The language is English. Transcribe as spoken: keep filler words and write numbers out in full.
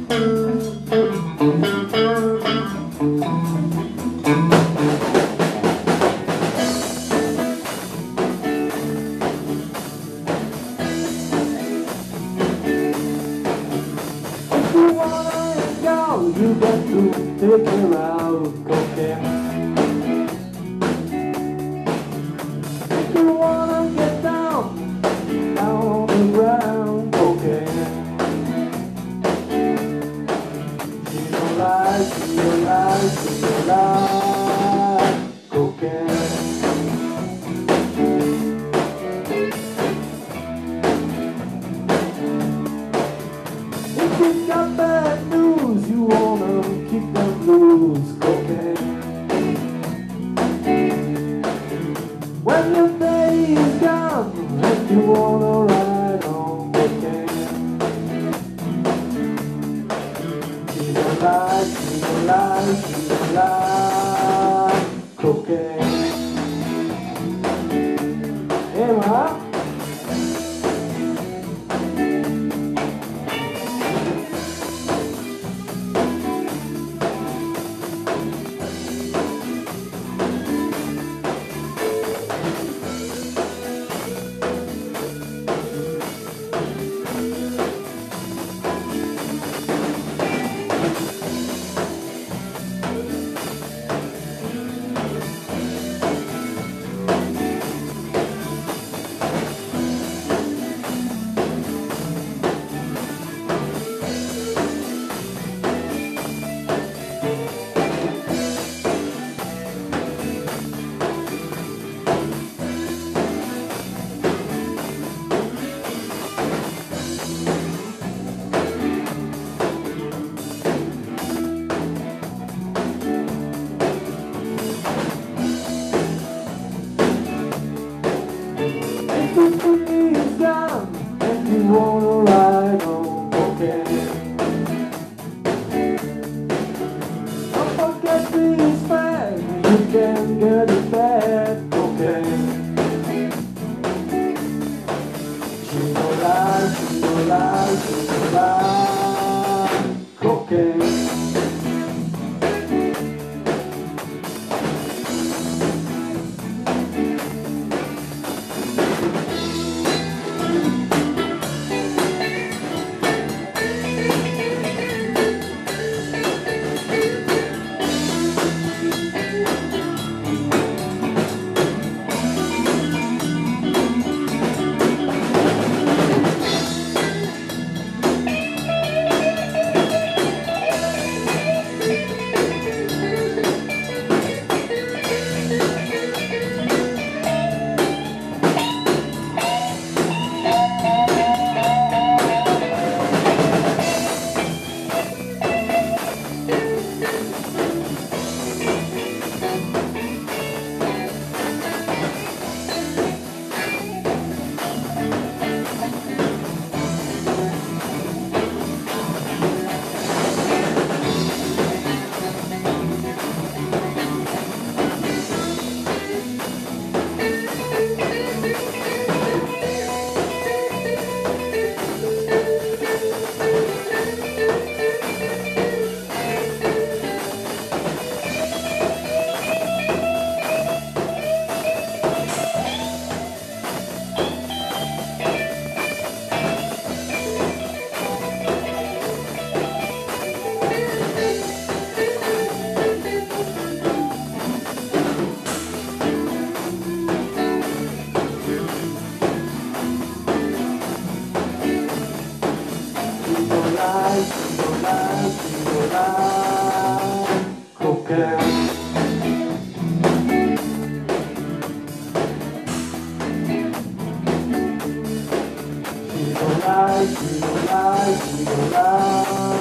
You got to take her out, cocaine. If you wanna get down, down on the ground, cocaine. She don't lie, she don't lie, she don't lie, cocaine. If you got bad news, you wanna keep them loose, cocaine. When your day is gone and you wanna ride on cocaine. She don't lie, she don't lie, she don't lie, cocaine. Hey, ma. Everything is down and you wanna ride on cocaine. Don't forget this bag, you can get it back, cocaine. She don't lie, she don't lie, she don't lie, cocaine. Cocaine. She don't lie, she don't lie, she don't lie.